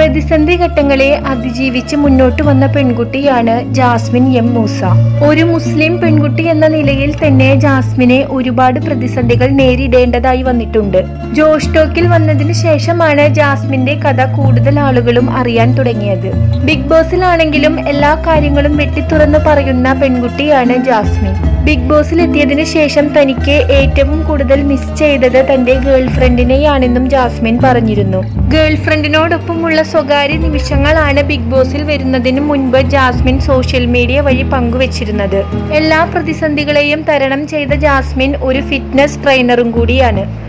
പ്രതിസന്ധി ഘട്ടങ്ങളെ അതിജീവിച്ച് മുന്നോട്ട് വന്ന പെൺകുട്ടിയാണ് ജാസ്മിൻ എം മൂസ. ഒരു മുസ്ലിം പെൺകുട്ടി എന്ന നിലയിൽ തന്നെ ജാസ്മിനെ ഒരുപാട് പ്രതിസന്ധികൾ നേരിടേണ്ടതായി വന്നിട്ടുണ്ട്. ജോഷ് ടോക്കിൽ വന്നതിന് ശേഷമാണ് ജാസ്മിന്റെ കഥ കൂടുതൽ ആളുകളും അറിയാൻ തുടങ്ങിയത്. ബിഗ് ബോസിലാണെങ്കിലും എല്ലാ കാര്യങ്ങളും വെട്ടിത്തുറന്ന് പറയുന്ന പെൺകുട്ടിയാണ് ജാസ്മിൻ. ബിഗ് ബോസിൽ എത്തിയതിനു ശേഷം തനിക്ക് ഏറ്റവും കൂടുതൽ മിസ് ചെയ്തത് തന്റെ ഗേൾഫ്രണ്ടിനെയാണെന്നും ജാസ്മിൻ പറഞ്ഞിരുന്നു. ഗേൾഫ്രണ്ടിനോടൊപ്പമുള്ള സ്വകാര്യ നിമിഷങ്ങളാണ് ബിഗ് ബോസിൽ വരുന്നതിന് മുൻപ് ജാസ്മിൻ സോഷ്യൽ മീഡിയ വഴി പങ്കുവച്ചിരുന്നത്. എല്ലാ പ്രതിസന്ധികളെയും തരണം ചെയ്ത ജാസ്മിൻ ഒരു ഫിറ്റ്നസ് ട്രെയിനറും കൂടിയാണ്.